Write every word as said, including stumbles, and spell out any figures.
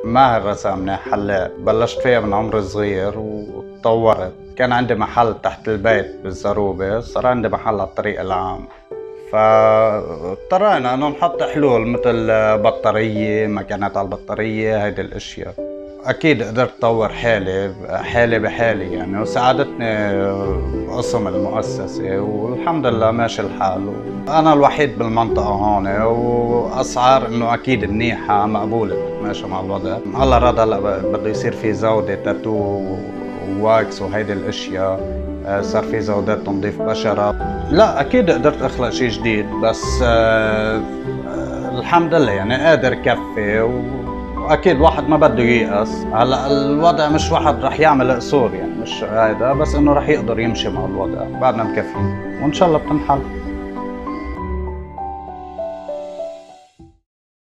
ماهر رسامني حلاق، بلشت فيها من عمر صغير وتطورت. كان عندي محل تحت البيت بالزروبة، صار عندي محل على الطريق العام. فاضطرينا انه نحط حلول مثل بطارية، مكانات على البطارية، هيدي الاشياء. اكيد قدرت اطور حالي حالي بحالي يعني، وساعدتني قسم المؤسسة والحمد لله ماشي الحال. انا الوحيد بالمنطقة هون، واسعار انه اكيد منيحة مقبولة ماشي مع الوضع. هلا راد هلا بده يصير في زودة تاتو وواكس وهيدي الاشياء، صار في زودات تنظيف بشرة. لا اكيد قدرت اخلق شيء جديد، بس آه الحمد لله يعني قادر كفي، واكيد واحد ما بده ييأس. هلا الوضع مش واحد رح يعمل قصور يعني، مش هيدا، بس انه رح يقدر يمشي مع الوضع، بعدنا مكفيين وان شاء الله بتنحل.